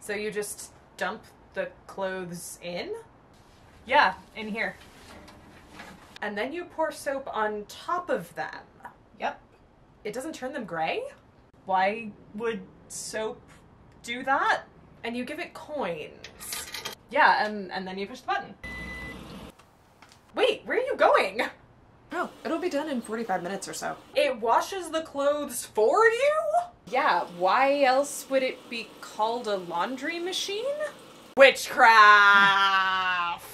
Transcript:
So you just dump the clothes in? Yeah, in here. And then you pour soap on top of them. Yep. It doesn't turn them gray? Why would soap do that? And you give it coins. Yeah, and then you push the button. Wait, where are you going? Oh, it'll be done in 45 minutes or so. It washes the clothes for you? Yeah, why else would it be called a laundry machine? Witchcraft!